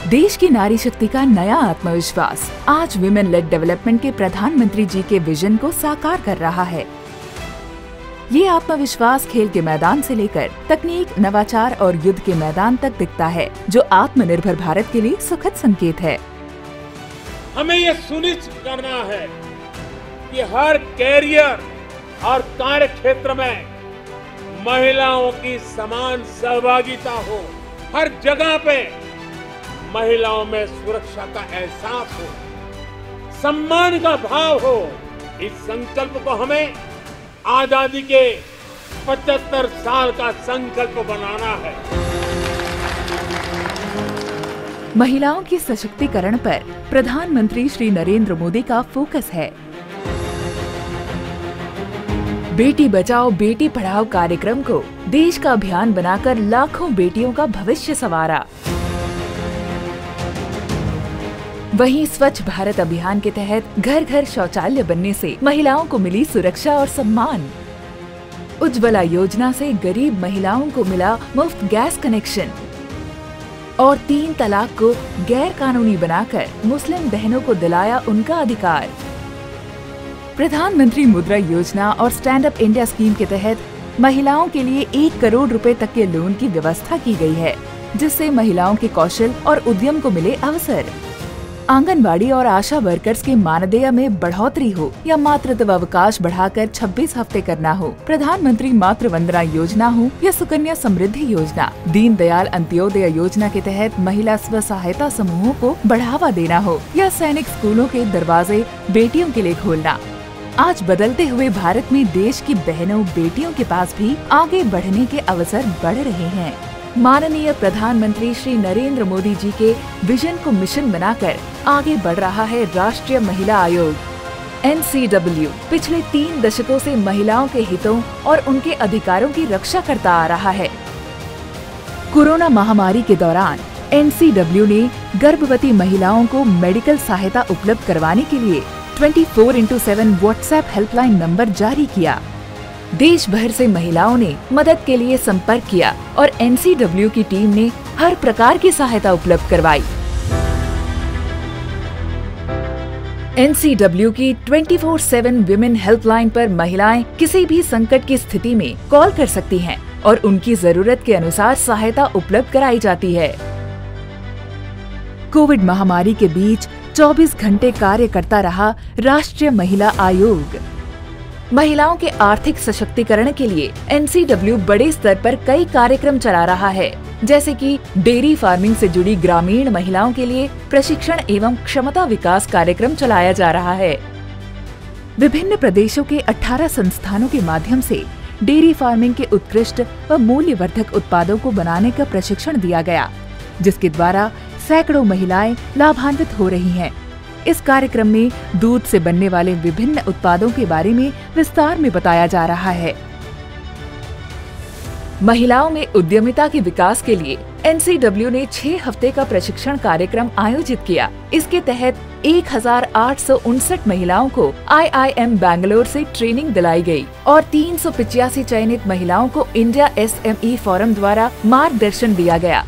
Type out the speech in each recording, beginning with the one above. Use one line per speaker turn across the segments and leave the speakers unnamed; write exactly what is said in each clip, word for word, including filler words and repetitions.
देश की नारी शक्ति का नया आत्मविश्वास आज विमेन लेड डेवलपमेंट के प्रधानमंत्री जी के विजन को साकार कर रहा है। ये आत्मविश्वास खेल के मैदान से लेकर तकनीक, नवाचार और युद्ध के मैदान तक दिखता है, जो आत्मनिर्भर भारत के लिए सुखद संकेत है।
हमें ये सुनिश्चित करना है कि हर कैरियर और कार्य क्षेत्र में महिलाओं की समान सहभागिता हो, हर जगह पे महिलाओं में सुरक्षा का एहसास हो, सम्मान का भाव हो। इस संकल्प को हमें आजादी के पचहत्तर साल का संकल्प बनाना है।
महिलाओं के सशक्तिकरण पर प्रधानमंत्री श्री नरेंद्र मोदी का फोकस है। बेटी बचाओ बेटी पढ़ाओ कार्यक्रम को देश का अभियान बनाकर लाखों बेटियों का भविष्य संवारा। वहीं स्वच्छ भारत अभियान के तहत घर घर शौचालय बनने से महिलाओं को मिली सुरक्षा और सम्मान। उज्ज्वला योजना से गरीब महिलाओं को मिला मुफ्त गैस कनेक्शन और तीन तलाक को गैर कानूनी बनाकर मुस्लिम बहनों को दिलाया उनका अधिकार। प्रधानमंत्री मुद्रा योजना और स्टैंड अप इंडिया स्कीम के तहत महिलाओं के लिए एक करोड़ रुपए तक के लोन की व्यवस्था की गई है, जिससे महिलाओं के कौशल और उद्यम को मिले अवसर। आंगनबाड़ी और आशा वर्कर्स के मानदेय में बढ़ोतरी हो या मातृत्व अवकाश बढ़ाकर छब्बीस हफ्ते करना हो, प्रधानमंत्री मातृ वंदना योजना हो या सुकन्या समृद्धि योजना, दीनदयाल अंत्योदय योजना के तहत महिला स्व सहायता समूहों को बढ़ावा देना हो या सैनिक स्कूलों के दरवाजे बेटियों के लिए खोलना, आज बदलते हुए भारत में देश की बहनों बेटियों के पास भी आगे बढ़ने के अवसर बढ़ रहे हैं। माननीय प्रधानमंत्री श्री नरेंद्र मोदी जी के विजन को मिशन बनाकर आगे बढ़ रहा है राष्ट्रीय महिला आयोग एन सी डब्ल्यू। पिछले तीन दशकों से महिलाओं के हितों और उनके अधिकारों की रक्षा करता आ रहा है। कोरोना महामारी के दौरान एन सी डब्ल्यू ने गर्भवती महिलाओं को मेडिकल सहायता उपलब्ध करवाने के लिए चौबीस इंटू सात व्हाट्सएप हेल्पलाइन नंबर जारी किया। देश भर से महिलाओं ने मदद के लिए संपर्क किया और एन सी डब्ल्यू की टीम ने हर प्रकार की सहायता उपलब्ध करवाई। एन सी डब्ल्यू की चौबीस सात विमेन हेल्पलाइन पर महिलाएं किसी भी संकट की स्थिति में कॉल कर सकती हैं और उनकी जरूरत के अनुसार सहायता उपलब्ध कराई जाती है। कोविड महामारी के बीच चौबीस घंटे कार्य करता रहा राष्ट्रीय महिला आयोग। महिलाओं के आर्थिक सशक्तिकरण के लिए एन सी डब्ल्यू बड़े स्तर पर कई कार्यक्रम चला रहा है, जैसे कि डेयरी फार्मिंग से जुड़ी ग्रामीण महिलाओं के लिए प्रशिक्षण एवं क्षमता विकास कार्यक्रम चलाया जा रहा है। विभिन्न प्रदेशों के अठारह संस्थानों के माध्यम से डेयरी फार्मिंग के उत्कृष्ट व मूल्यवर्धक उत्पादों को बनाने का प्रशिक्षण दिया गया, जिसके द्वारा सैकड़ों महिलाएं लाभान्वित हो रही हैं। इस कार्यक्रम में दूध से बनने वाले विभिन्न उत्पादों के बारे में विस्तार में बताया जा रहा है। महिलाओं में उद्यमिता के विकास के लिए एन सी डब्ल्यू ने छह हफ्ते का प्रशिक्षण कार्यक्रम आयोजित किया। इसके तहत एक हजार आठ सौ उनसठ महिलाओं को आई आई एम बैंगलोर से ट्रेनिंग दिलाई गई और तीन सौ पिचासी चयनित महिलाओं को India S M E forum द्वारा मार्गदर्शन दिया गया।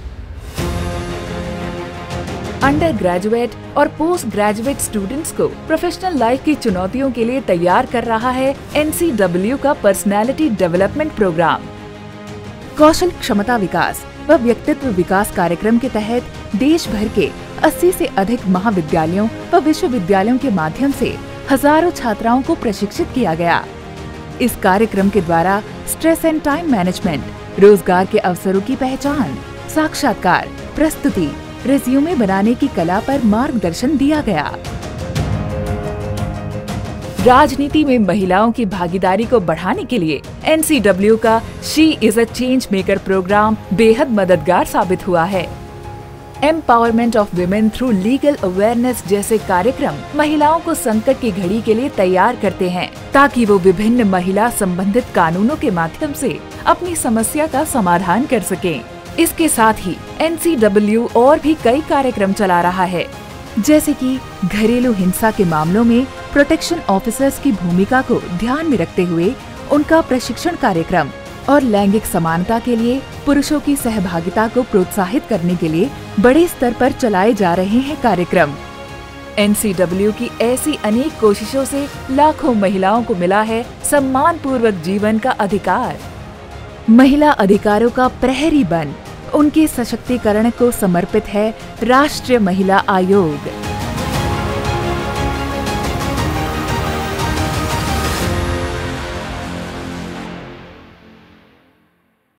अंडर ग्रेजुएट और पोस्ट ग्रेजुएट स्टूडेंट्स को प्रोफेशनल लाइफ की चुनौतियों के लिए तैयार कर रहा है एन सी डब्ल्यू का पर्सनालिटी डेवलपमेंट प्रोग्राम। कौशल क्षमता विकास व व्यक्तित्व विकास कार्यक्रम के तहत देश भर के अस्सी से अधिक महाविद्यालयों व विश्वविद्यालयों के माध्यम से हजारों छात्राओं को प्रशिक्षित किया गया। इस कार्यक्रम के द्वारा स्ट्रेस एंड टाइम मैनेजमेंट, रोजगार के अवसरों की पहचान, साक्षात्कार, प्रस्तुति, रेज्यूमे बनाने की कला पर मार्गदर्शन दिया गया। राजनीति में महिलाओं की भागीदारी को बढ़ाने के लिए एन सी डब्ल्यू का she is a change maker program बेहद मददगार साबित हुआ है। Empowerment of women through legal awareness जैसे कार्यक्रम महिलाओं को संकट की घड़ी के लिए तैयार करते हैं, ताकि वो विभिन्न महिला संबंधित कानूनों के माध्यम से अपनी समस्या का समाधान कर सकें। इसके साथ ही एन सी डब्ल्यू और भी कई कार्यक्रम चला रहा है, जैसे कि घरेलू हिंसा के मामलों में प्रोटेक्शन ऑफिसर्स की भूमिका को ध्यान में रखते हुए उनका प्रशिक्षण कार्यक्रम, और लैंगिक समानता के लिए पुरुषों की सहभागिता को प्रोत्साहित करने के लिए बड़े स्तर पर चलाए जा रहे हैं कार्यक्रम। एन सी डब्ल्यू की ऐसी अनेक कोशिशों से लाखों महिलाओं को मिला है सम्मान पूर्वक जीवन का अधिकार। महिला अधिकारों का प्रहरी बन उनके सशक्तिकरण को समर्पित है राष्ट्रीय महिला आयोग।